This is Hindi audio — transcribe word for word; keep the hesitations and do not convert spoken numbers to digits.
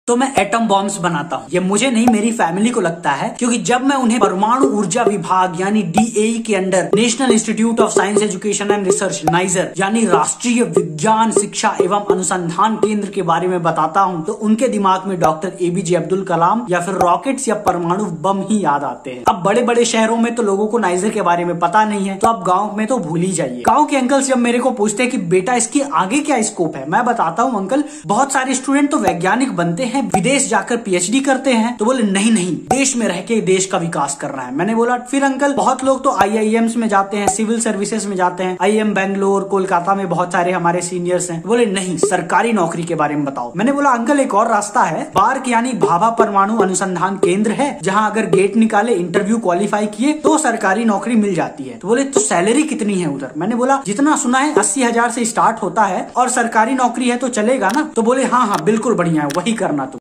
तो मैं एटम बॉम्ब्स बनाता हूँ। ये मुझे नहीं, मेरी फैमिली को लगता है, क्योंकि जब मैं उन्हें परमाणु ऊर्जा विभाग यानी डी ए ई के under national institute of science education and research NISER यानी राष्ट्रीय विज्ञान शिक्षा एवं अनुसंधान केंद्र के बारे में बताता हूँ, तो उनके दिमाग में doctor A P J Abdul Kalam या फिर रॉकेट्स या परमाणु बम ही याद आते हैं। अब बड़े बड़े शहरों में तो लोगों को नाइजर के बारे में पता नहीं है, तो अब गाँव में तो भूल ही जाइए। गाँव के अंकल जब मेरे को पूछते हैं कि बेटा इसके आगे क्या स्कोप है, मैं बताता हूँ अंकल बहुत सारे स्टूडेंट तो वैज्ञानिक बनते हैं, विदेश जाकर पी एच डी करते हैं। तो बोले नहीं नहीं, देश में रह के देश का विकास करना है। मैंने बोला फिर अंकल बहुत लोग तो आई आई एम्स में जाते हैं, सिविल सर्विसेज में जाते हैं, I I M Bangalore Kolkata में बहुत सारे हमारे सीनियर्स हैं। बोले नहीं, सरकारी नौकरी के बारे में बताओ। मैंने बोला अंकल एक और रास्ता है, बार्क यानी भाभा परमाणु अनुसंधान केंद्र है, जहाँ अगर गेट निकाले, इंटरव्यू क्वालिफाई किए तो सरकारी नौकरी मिल जाती है। तो बोले तो सैलरी कितनी है उधर? मैंने बोला जितना सुना है अस्सी हजार से स्टार्ट होता है और सरकारी नौकरी है तो चलेगा ना? तो बोले हाँ हाँ बिल्कुल बढ़िया है, वही करना